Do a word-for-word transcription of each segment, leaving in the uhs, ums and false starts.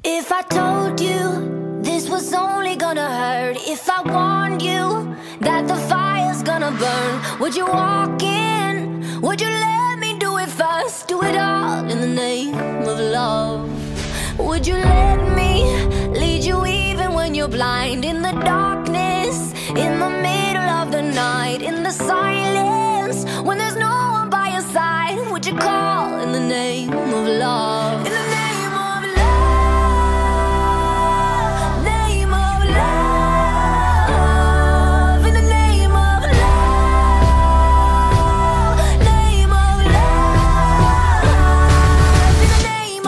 If I told you this was only gonna hurt, if I warned you that the fire's gonna burn, would you walk in? Would you let me do it first? Do it all in the name of love. Would you let me lead you even when you're blind? In the darkness, in the middle of the night, in the silence, when there's no one by your side, would you call in the name of love? In the name of love, name of love, in the name of love, name of love, in the name of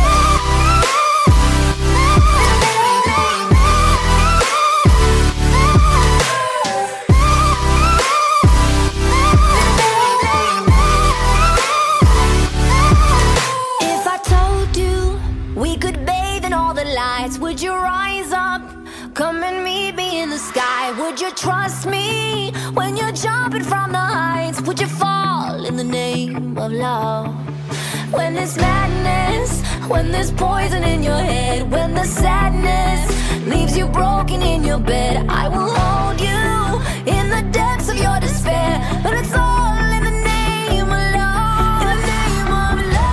If I told you we could bathe in all the lights, would you rise up? Come and meet me in the sky. Would you trust me when you're jumping from the heights? Would you fall in the name of love? When there's madness, when there's poison in your head, when the sadness leaves you broken in your bed, I will hold you in the depths of your despair. But it's all in the name of love. In the name of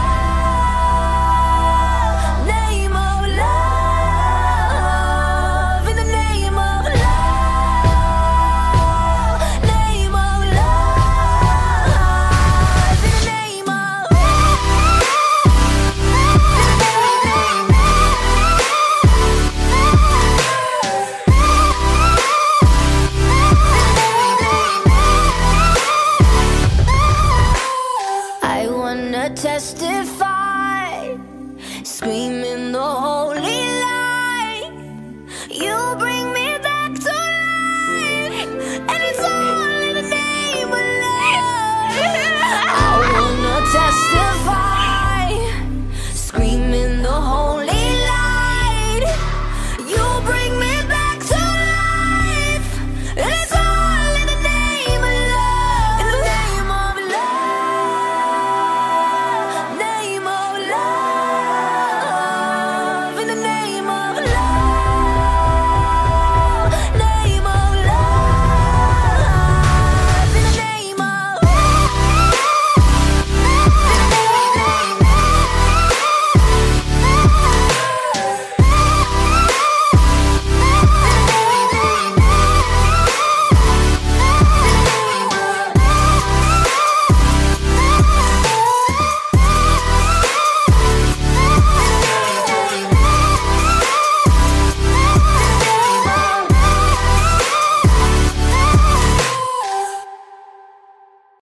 love, name of love, in the name of love, name of love, in the name of I wanna testify, scream